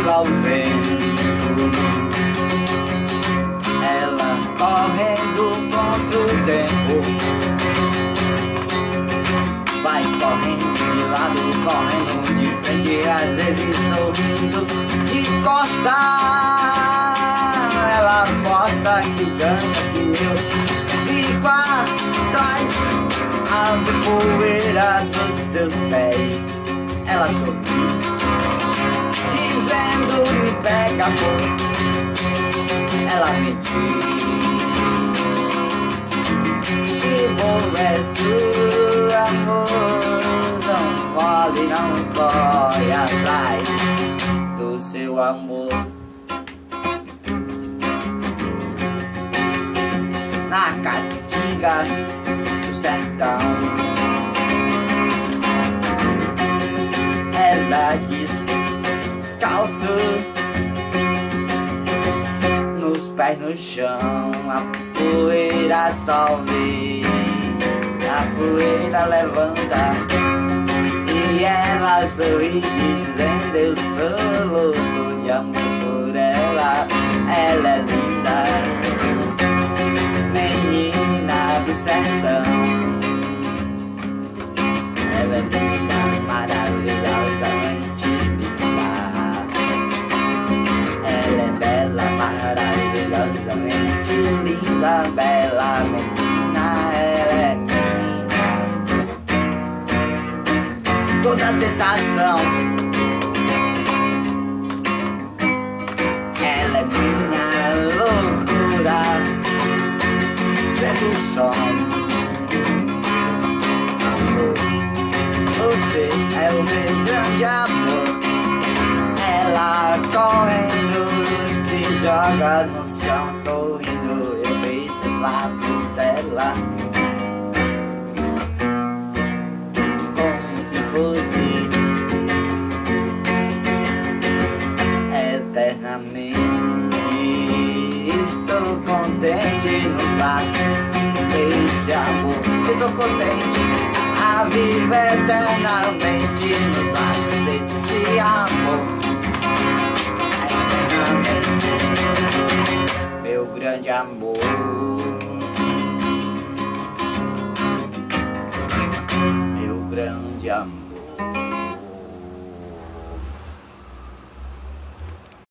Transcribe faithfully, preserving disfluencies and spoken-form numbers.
lá o vento, ela correndo contra o tempo, vai correndo de lado, correndo de frente, às vezes sorrindo de costa. Ela aposta que canta que eu fico atrás, ave poeira dos seus pés. Ela sorri, dizendo me pega amor. Ela me diz que aborrece o amor, não mole, não corre atrás do seu amor. Na caatinga do sertão, ela descalço, nos pés no chão, a poeira solve, a poeira levanta, e ela sorri dizendo eu sou louco de amor por ela. Ela é linda, menina do sertão, ela é linda, maravilhosamente linda. Ela é bela, maravilhosamente linda, bela menina, ela é menina. Toda tentação, ela é minha loucura, sedução. Você é o meu grande amor. Ela correndo se joga no chão sorrindo, eu beijo os lábios dela como se fosse eternamente.